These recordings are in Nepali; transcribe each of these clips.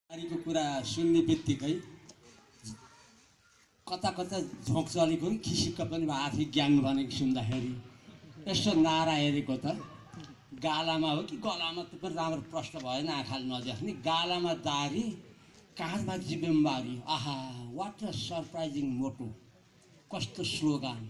को कुरा सुन्ने बित्तिकै कता कता झोक चलेको खिसिक्क पनि आफै ग्याङ भनेको सुन्दाखेरि यसो नारा हेरेको त गालामा हो कि गलामा त्यो पनि राम्रो प्रश्न भएन, आँखाले नदेख्ने गालामा दारी काँधमा जिम्मेवारी। आहा, वाट अ सरप्राइजिङ मोटो, कस्तो स्लोगान।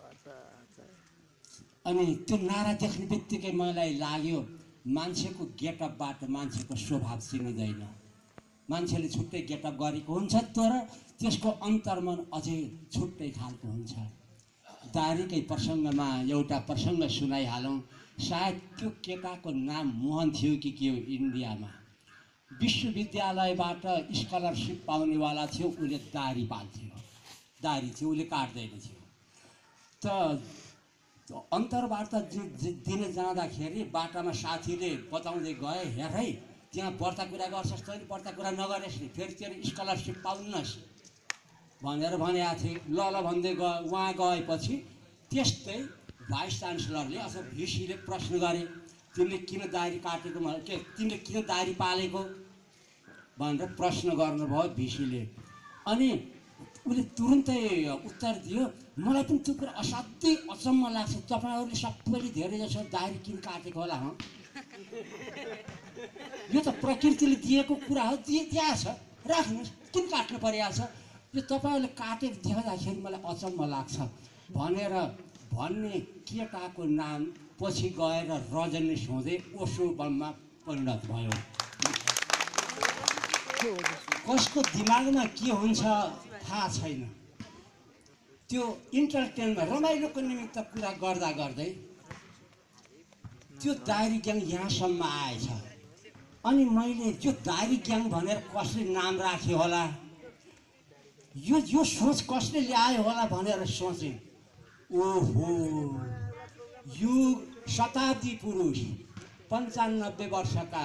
अनि त्यो नारा देख्ने बित्तिकै मलाई लाग्यो मान्छेको गेटअपबाट मान्छेको स्वभाव चिनिँदैन। मान्छेले छुट्टै गेटअप गरेको हुन्छ तर त्यसको अन्तर्मन अझै छुट्टै खालको हुन्छ। दारीकै प्रसङ्गमा एउटा प्रसङ्ग सुनाइहालौँ। सायद त्यो केटाको नाम मोहन थियो कि के हो, इन्डियामा विश्वविद्यालयबाट स्कलरसिप पाउनेवाला थियो। उसले दारी पाल्थ्यो, दारी थियो, उसले काट्दैन थियो। त अन्तर्वार्ता दिन जाँदाखेरि बाटामा साथीले बताउँदै गए, हेर है त्यहाँ व्रत कुरा गर्छस् तैँले, व्रत कुरा नगरेस् नि, फेरि तेरो स्कलरसिप पाउन्नस् भनेर भनेको थिएँ। ल ल भन्दै उहाँ गएपछि त्यस्तै भाइस चान्सलरले अथवा भिसीले प्रश्न गरे, तिमीले किन दारी काटेको, के तिमीले किन दारी पालेको भनेर प्रश्न गर्नुभयो भिसीले। अनि उसले तुरुन्तै उत्तर दियो, मलाई पनि त्यो कुरा असाध्यै अचम्म लाग्छ, तपाईँहरूले सबैले धेरै जसो दारी किन काटेको होला। यो त प्रकृतिले दिएको कुरा हो, दिएको छ, राख्नुहोस्, किन काट्नु परिरहेको छ, यो तपाईँहरूले काटेर देख्दाखेरि मलाई अचम्म लाग्छ भनेर भन्ने केटाको नाम पछि गएर रजनीश हुँदै ओसो बममा परिणत भयो। कसको दिमागमा के हुन्छ थाहा छैन। त्यो इन्टरटेनमा रमाइलोको निमित्त कुरा गर्दा गर्दै त्यो दारी ग्याङ यहाँसम्म आएछ। अनि मैले त्यो दारी ग्याङ भनेर कसले नाम राख्यो होला, यो सोच कसले ल्यायो होला भनेर सोचेँ। ओहो, यो शताब्दी पुरुष 95 वर्षका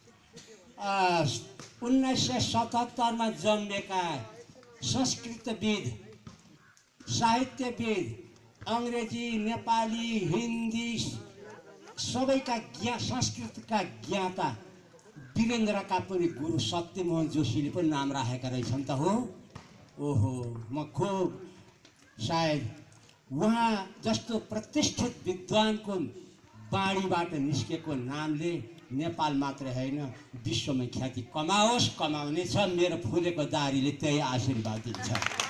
1977 जन्मेका संस्कृतविद, साहित्यविद, अङ्ग्रेजी, नेपाली, हिन्दी सबैका संस्कृतका ज्ञाता वीरेन्द्रका पनि गुरु सत्यमोहन जोशीले पनि नाम राखेका रहेछन् त हो। ओहो, म खुब सायद उहाँ जस्तो प्रतिष्ठित विद्वानको बाणीबाट निस्केको नामले नेपाल मात्र होइन विश्वमै ख्याति कमाओस्, कमाउनेछ। मेरो फुलेको दारीले त्यही आशीर्वाद दिन्छ।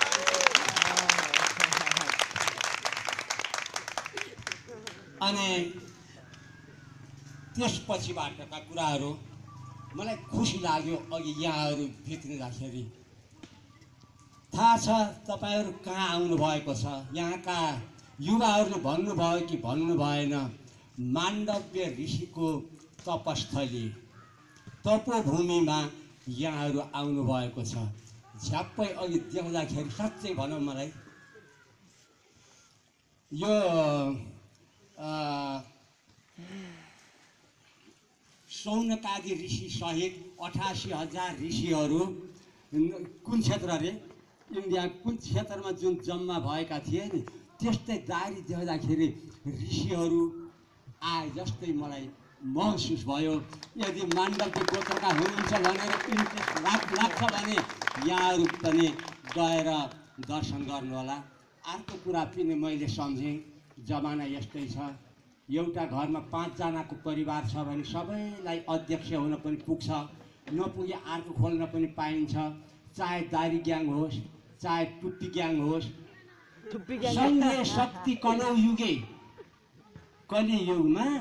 अनि त्यसपछिबाटका कुराहरू मलाई खुसी लाग्यो। अघि यहाँहरू भित्रिँदाखेरि थाहा छ तपाईँहरू कहाँ आउनुभएको छ। यहाँका युवाहरूले भन्नुभयो कि भन्नु भएन, माण्डव्य ऋषिको तपस्थली तपोभूमिमा यहाँहरू आउनुभएको छ। झ्याप्पै अघि देख्दाखेरि साँच्चै भनौँ मलाई यो सौनकादि ऋषि सहित 88,000 ऋषिहरू कुन क्षेत्र रे, इन्डिया कुन क्षेत्रमा जुन जम्मा भएका थिए नि, त्यस्तै दारी देख्दाखेरि ऋषिहरू आए जस्तै मलाई महसुस भयो। यदि माण्डव्य गोत्रका हुनुहुन्छ भनेर इन्ट्रेस्ट लाग्छ भने यहाँहरू पनि गएर दर्शन गर्नुहोला। अर्को कुरा पनि मैले सम्झेँ, जमाना यस्तै छ, एउटा घरमा 5 जनाको परिवार छ भने सबैलाई अध्यक्ष हुन पनि पुग्छ, नपुगे अर्को खोल्न पनि पाइन्छ। चाहे दारी ग्याङ होस्, चाहे टुप्पी ग्याङ होस्, सङ्घीय शक्ति कलौ युगे कलियुगमा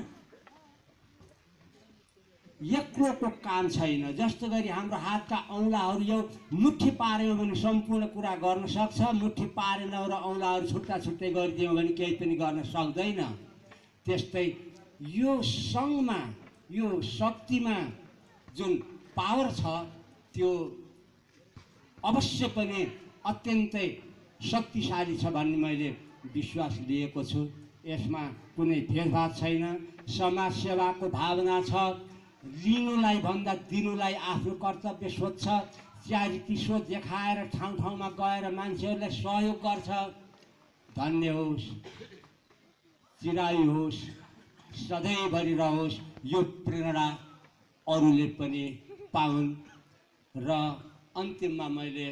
एक्लोको काम छैन। जस्तो गरी हाम्रो हातका औँलाहरू यो मुठी पार्यौँ भने सम्पूर्ण कुरा गर्न सक्छ, मुठी पारेनौँ र औँलाहरू छुट्टा छुट्टै गरिदियौँ भने केही पनि गर्न सक्दैन। त्यस्तै यो सङ्घमा, यो शक्तिमा जुन पावर छ त्यो अवश्य पनि अत्यन्तै शक्तिशाली छ भन्ने मैले विश्वास लिएको छु। यसमा कुनै भेदभाव छैन, समाज सेवाको भावना छ, लिनुलाई भन्दा दिनुलाई आफ्नो कर्तव्य सोध्छ, च्यारिटी सोच देखाएर ठाउँ ठाउँमा गएर मान्छेहरूलाई सहयोग गर्छ। धन्य होस्, चिरायु होस्, सधैँभरि रहोस् यो प्रेरणा अरूले पनि पाउन्। र अन्तिममा मैले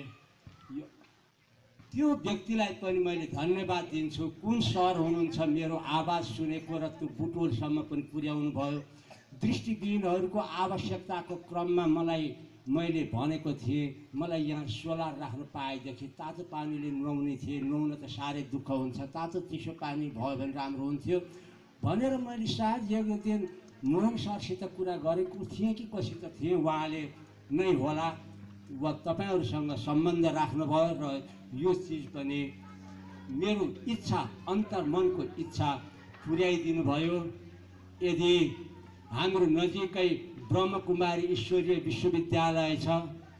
त्यो व्यक्तिलाई पनि मैले धन्यवाद दिन्छु। कुन सर हुनुहुन्छ मेरो आवाज सुनेको र त्यो बुटोलसम्म पनि पुर्याउनु भयो। दृष्टिविहीनहरूको आवश्यकताको क्रममा मैले भनेको थिएँ मलाई यहाँ सोलर राख्न पाएदेखि तातो पानीले नुहाउने थिएँ। नुहाउन त साह्रै दुःख हुन्छ, तातो चिसो पानी भयो भने राम्रो हुन्थ्यो भनेर मैले सायद एक दिन मोहन सरसित कुरा गरेको थिएँ कि कसित थिएँ, उहाँले नै होला वा तपाईँहरूसँग सम्बन्ध राख्नुभयो र यो चिज पनि मेरो इच्छा अन्तर्मनको इच्छा पुर्याइदिनु भयो। यदि हाम्रो नजिकै ब्रह्मकुमारी ईश्वरीय विश्वविद्यालय छ,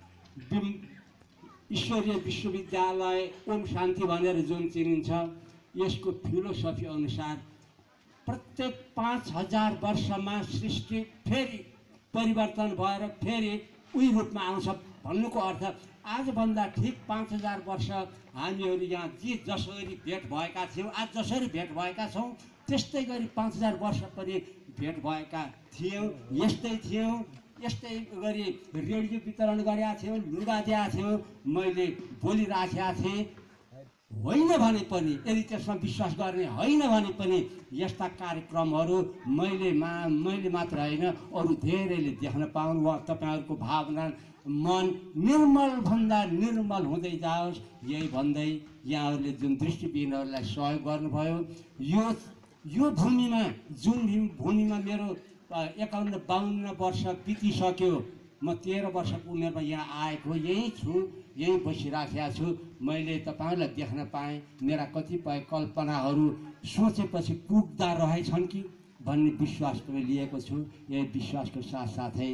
ईश्वरीय विश्वविद्यालय ओम शान्ति भनेर जुन चिनिन्छ, यसको फिलोसफी अनुसार प्रत्येक 5000 वर्षमा सृष्टि फेरि परिवर्तन भएर फेरि उही रूपमा आउँछ भन्नुको अर्थ आजभन्दा ठिक 5000 वर्ष हामीहरू यहाँ जसरी भेट भएका थियौँ, आज जसरी भेट भएका छौँ त्यस्तै गरी 5000 वर्ष पनि भेट भएका थियौँ, यस्तै थियौँ, यस्तै गरी रेडियो वितरण गरेका थियौँ, लुगा दिएका थियौँ, मैले बोलिराखेका थिएँ। होइन भने पनि यदि त्यसमा विश्वास गर्ने होइन भने पनि यस्ता कार्यक्रमहरू मैले मात्र होइन अरू धेरैले देख्न पाउनु वा तपाईँहरूको भावना मन निर्मलभन्दा निर्मल हुँदै जाओस् यही भन्दै यहाँहरूले जुन दृष्टिविहीनहरूलाई सहयोग गर्नुभयो। यो भूमिमा जुन भूमिमा मेरो 51-52 वर्ष बितिसक्यो, म 13 वर्षको उमेरमा यहाँ आएको, यहीँ छु, यहीँ बसिराखेको छु। मैले तपाईँहरूलाई देख्न पाएँ, मेरा कतिपय कल्पनाहरू सोचेपछि पुग्दा रहेछन् कि भन्ने विश्वास पनि लिएको छु। यही विश्वासको साथसाथै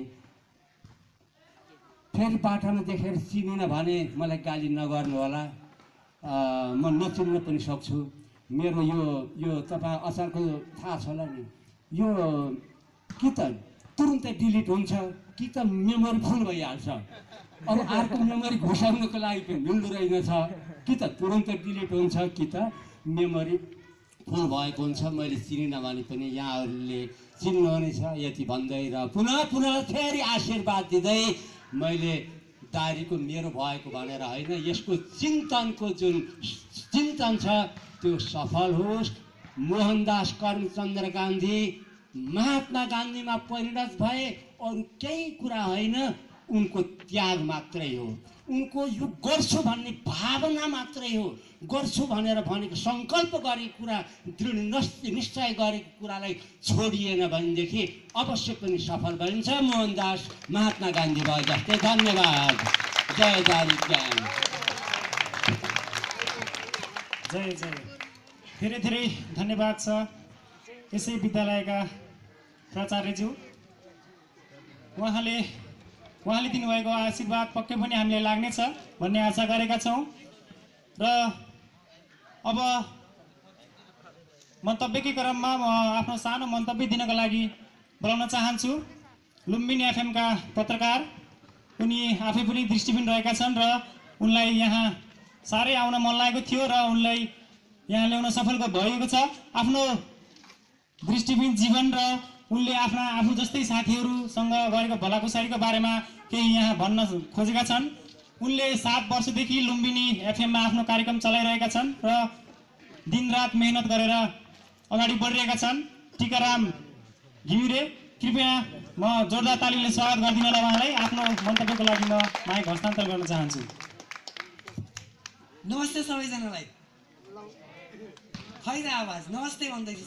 फेरि बाटोमा देखेर चिनिन भने मलाई गाली नगर्नु होला, म नचिन्न पनि सक्छु। मेरो यो तपाईँ अचारको थाहा छ होला नि, यो कि त तुरुन्तै डिलिट हुन्छ कि त मेमोरी फुल भइहाल्छ। अब अर्को मेमोरी घुसाउनुको लागि पनि मिल्दो रहेछ, कि त तुरुन्तै डिलिट हुन्छ कि त मेमोरी फुल भएको हुन्छ। मैले चिनिन भने पनि यहाँहरूले चिन्नुहुनेछ यति भन्दै र पुनः फेरि आशीर्वाद दिँदै मैले दारीको मेरो भएको भनेर होइन, यसको चिन्तनको जुन चिन्तन छ त्यो सफल होस्। मोहनदास करमचन्द्र गान्धी महात्मा गान्धीमा परिणत भए, अरू केही कुरा होइन, उनको त्याग मात्रै हो, उनको यो गर्छु भन्ने भावना मात्रै हो। गर्छु भनेर भनेको सङ्कल्प गरेको कुरा, दृढ निश्चय गरेको कुरालाई छोडिएन भनेदेखि अवश्य पनि सफल बनिन्छ। मोहनदास महात्मा गान्धी भयो जस्तै। धन्यवाद। जय दारी ज्ञान। जय जय। धेरै धेरै धन्यवाद छ यसै विद्यालयका प्राचार्यज्यू। उहाँले दिनुभएको आशीर्वाद पक्कै पनि हामीले लाग्नेछ भन्ने आशा गरेका छौँ। र अब मन्तव्यकै क्रममा म आफ्नो सानो मन्तव्य दिनको लागि बोलाउन चाहन्छु लुम्बिनी एफएमका पत्रकार। उनी आफै पनि दृष्टिविहीन रहेका छन् र उनलाई यहाँ साह्रै आउन मन लागेको थियो र उनलाई यहाँ ल्याउन सफल भएको छ। आफ्नो दृष्टिविहीन जीवन र उनले आफू जस्तै साथीहरूसँग गरेको भलाकुसारीको बारेमा केही यहाँ भन्न खोजेका छन्। उनले 7 वर्षदेखि लुम्बिनी एफएममा आफ्नो कार्यक्रम चलाइरहेका छन् र दिनरात मेहनत गरेर अगाडि बढिरहेका छन्। टिकाराम घिमिरे, कृपया म जोरदार तालीले स्वागत गरिदिन ल उहाँलाई। आफ्नो मन्तव्यको लागि म माइक हस्तान्तर गर्न चाहन्छु। नमस्ते सबैजनालाई। खै र आवाज नमस्ते भन्दैछु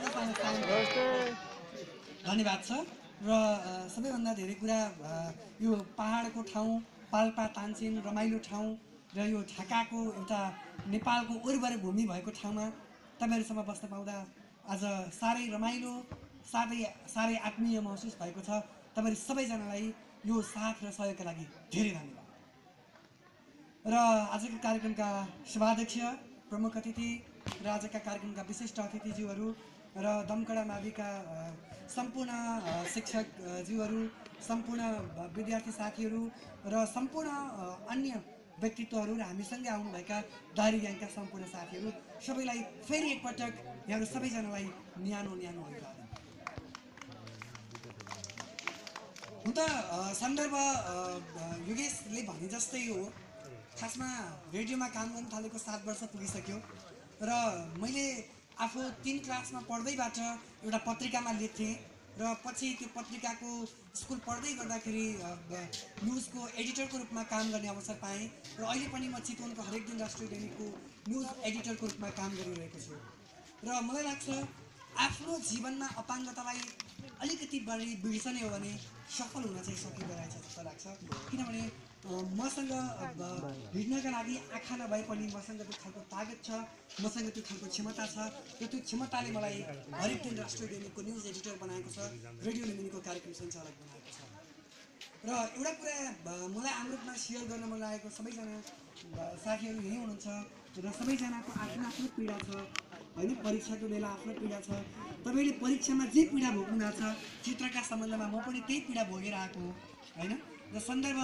धन्यवाद छ। र सबैभन्दा धेरै कुरा यो पहाडको ठाउँ, पाल्पा तानसेन रमाइलो ठाउँ र यो ढाकाको एउटा नेपालको वरिपरि भूमि भएको ठाउँमा तपाईँहरूसँग बस्न पाउँदा आज साह्रै रमाइलो, साह्रै आत्मीय महसुस भएको छ। तपाईँहरू सबैजनालाई यो साथ र सहयोगका लागि धेरै धन्यवाद। र आजको कार्यक्रमका सभाध्यक्ष, प्रमुख अतिथि र आजका कार्यक्रमका विशिष्ट अतिथिज्यूहरू र दमकडा माविका सम्पूर्ण शिक्षकज्यूहरू, सम्पूर्ण विद्यार्थी साथीहरू र सम्पूर्ण अन्य व्यक्तित्वहरू र हामीसँगै आउनुभएका दारी ग्याङका सम्पूर्ण साथीहरू सबैलाई फेरि एकपटक यहाँहरू सबैजनालाई न्यानो अभिवादन। हुन त सन्दर्भ योगेश दाजुभाइहरूले भने जस्तै हो, खासमा रेडियोमा काम गर्न थालेको 7 वर्ष पुगिसक्यो र मैले आफू 3 क्लासमा पढ्दैबाट एउटा पत्रिकामा लेख्थेँ र पछि त्यो पत्रिकाको स्कुल पढ्दै गर्दाखेरि न्युजको एडिटरको रूपमा काम गर्ने अवसर पाएँ र अहिले पनि म चितवनको हरेक दिन राष्ट्रिय दैनिकको न्युज एडिटरको रूपमा काम गरिरहेको छु। र मलाई लाग्छ आफ्नो जीवनमा अपाङ्गतालाई अलिकति बढी बिर्सने हो भने सफल हुन चाहिँ सकिँदो रहेछ जस्तो लाग्छ। किनभने मसँग हिँड्नका लागि आँखा नभए पनि मसँग त्यो खालको तागत छ, मसँग त्यो खालको क्षमता छ र त्यो क्षमताले मलाई हरेक दिन राष्ट्रिय दैनिकको न्युज एडिटर बनाएको छ, रेडियो लुम्बिनीको कार्यक्रम सञ्चालक बनाएको छ। र एउटा कुरा मलाई आमरूपमा सेयर गर्न मन लागेको, सबैजना साथीहरू यहीँ हुनुहुन्छ र सबैजनाको आफ्नो आफ्नो पीडा छ होइन, परीक्षाको बेला आफ्नो पीडा छ। तपाईँले परीक्षामा जे पीडा भोग्नु भएको छ चित्रका सम्बन्धमा म पनि त्यही पीडा भोगेर आएको हो होइन। र सन्दर्भ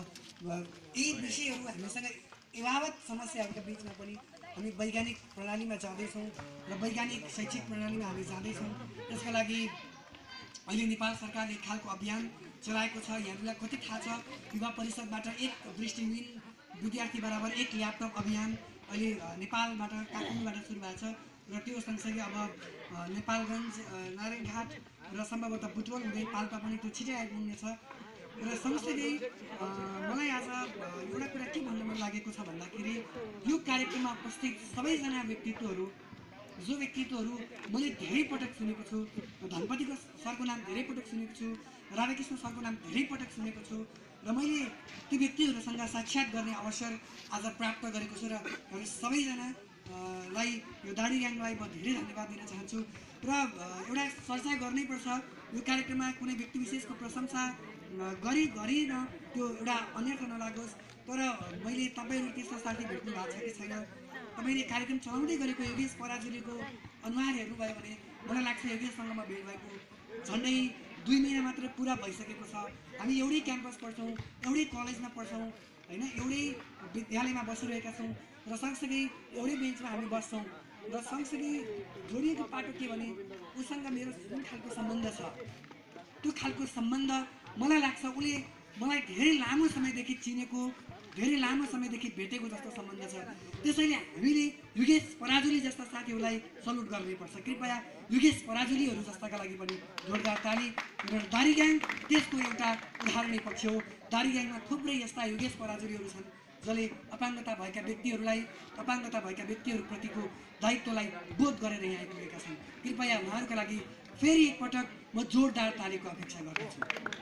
यी विषयहरू हामीसँग यथावत समस्याहरूका बिचमा पनि हामी वैज्ञानिक प्रणालीमा जाँदैछौँ र वैज्ञानिक शैक्षिक प्रणालीमा हामी जाँदैछौँ। त्यसका लागि अहिले नेपाल सरकारले एक खालको अभियान चलाएको छ। यहाँहरूलाई कति थाहा छ, युवा परिषदबाट एक दृष्टिहीन विद्यार्थी बराबर एक ल्यापटप अभियान अहिले नेपालबाट काठमाडौँबाट सुरु भएको छ र त्यो सँगसँगै अब नेपालगञ्ज, नारायणघाट र सम्भवतः बुटवल हुँदै पाल्पा पनि त्यो छिटै आइपुग्नेछ। र सँगसँगै मलाई आज एउटा कुरा के भन्न मन लागेको छ भन्दाखेरि यो कार्यक्रममा उपस्थित सबैजना व्यक्तित्वहरू, जो व्यक्तित्वहरू मैले धेरै पटक सुनेको छु, धनपतिको सरको नाम धेरै पटक सुनेको छु, राधाकृष्ण सरको नाम धेरै पटक सुनेको छु र मैले ती व्यक्तिहरूसँग साक्षात गर्ने अवसर आज प्राप्त गरेको छु र सबैजनालाई यो दाडी ग्याङलाई म धेरै धन्यवाद दिन चाहन्छु। र एउटा चर्चा गर्नैपर्छ, यो कार्यक्रममा कुनै व्यक्ति विशेषको प्रशंसा गरिन त्यो एउटा अन्यथा नलागोस्, तर मैले तपाईँहरू त्यस्तो साथी भेट्नु भएको छ कि छैन, तपाईँले कार्यक्रम चलाउँदै गरेको योगेश पराजुलीको अनुहार हेर्नुभयो भने मलाई लाग्छ योगेशसँग म भेट भएको झन्डै 2 महिना मात्र पुरा भइसकेको छ। हामी एउटै क्याम्पस पढ्छौँ, एउटै कलेजमा पढ्छौँ होइन, एउटै विद्यालयमा बसिरहेका छौँ र सँगसँगै एउटै बेन्चमा हामी बस्छौँ र सँगसँगै जोडिएको पाटो के भने उसँग मेरो जुन खालको सम्बन्ध छ त्यो खालको सम्बन्ध मलाई लाग्छ उसले मलाई धेरै लामो समयदेखि चिनेको, धेरै लामो समयदेखि भेटेको जस्तो सम्बन्ध छ। त्यसैले हामीले योगेश पराजुली जस्ता साथीहरूलाई सल्युट गर्नुपर्छ। कृपया योगेश पराजुलीहरू जस्ताका लागि पनि जोरदार ताली। र दाडी ग्याङ त्यसको एउटा उदाहरणीय पक्ष हो। दाडी ग्याङमा थुप्रै यस्ता योगेश पराजुलीहरू छन् जसले अपाङ्गता भएका व्यक्तिहरूप्रतिको दायित्वलाई बोध गरेर यहाँ आइपुगेका छन्। कृपया उहाँहरूका लागि फेरि एकपटक म जोरदार तालीको अपेक्षा गर्दछु।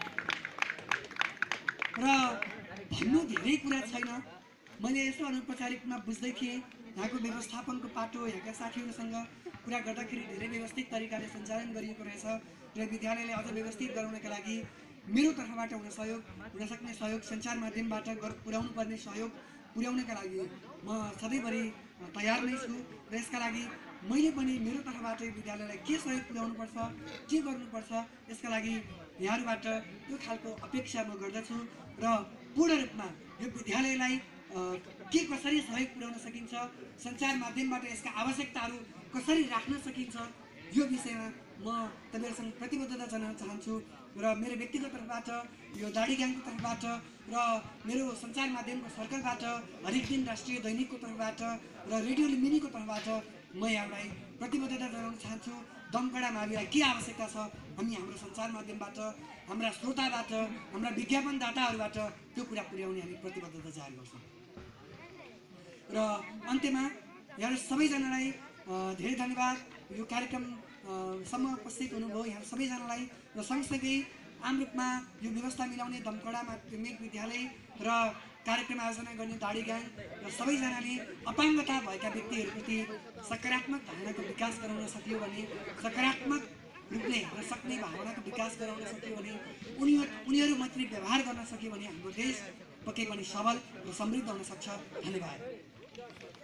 र भन्नु धेरै कुरा छैन, मैले यसो अनौपचारिक रूपमा बुझ्दै थिएँ यहाँको व्यवस्थापनको पाटो यहाँका साथीहरूसँग कुरा गर्दाखेरि धेरै व्यवस्थित तरिकाले सञ्चालन गरिएको रहेछ र विद्यालयलाई अझ व्यवस्थित गराउनका लागि मेरो तर्फबाट हुन सक्ने सहयोग, सञ्चार माध्यमबाट पुर्याउनु पर्ने सहयोग पुर्याउनका लागि म सधैँभरि तयार नै छु र यसका लागि मैले पनि मेरो तर्फबाट विद्यालयलाई के सहयोग पुर्याउनुपर्छ, के गर्नुपर्छ, यसका लागि यहाँहरूबाट त्यो खालको अपेक्षा म गर्दछु र पूर्ण रूपमा यो विद्यालयलाई के कसरी सहयोग पुर्याउन सकिन्छ, सञ्चार माध्यमबाट यसका आवश्यकताहरू कसरी राख्न सकिन्छ, यो विषयमा म तपाईँहरूसँग प्रतिबद्धता जनाउन चाहन्छु। र मेरो व्यक्तिगत तर्फबाट, यो दाडी ग्याङको तर्फबाट र मेरो सञ्चार माध्यमको सर्कलबाट, हरेक दिन राष्ट्रिय दैनिकको तर्फबाट र रेडियो लुम्बिनीको तर्फबाट म यहाँलाई प्रतिबद्धता जनाउन चाहन्छु। दमकडा माविलाई के आवश्यकता छ, हामी हाम्रो सञ्चार माध्यमबाट, हाम्रा श्रोताबाट, हाम्रा विज्ञापनदाताहरूबाट त्यो कुरा पुर्याउने हामी प्रतिबद्धता जारी गर्छौँ। र अन्त्यमा यहाँ सबैजनालाई धेरै धन्यवाद। यो कार्यक्रमसम्म उपस्थित हुनुभयो यहाँ सबैजनालाई र सँगसँगै आम रूपमा यो व्यवस्था मिलाउने दमकडा माध्यमिक विद्यालय र कार्यक्रम आयोजना गर्ने दाडी ग्याङ र सबैजनाले अपाङ्गता भएका व्यक्तिहरूप्रति सकारात्मक भावनाको विकास गराउन सकियो भने, सकारात्मक रूपले हेर्न सक्ने भावनाको विकास गराउन सक्यो भने, उनीहरू मैत्री व्यवहार गर्न सक्यो भने हाम्रो देश पक्कै पनि सबल र समृद्ध हुन सक्छ। धन्यवाद।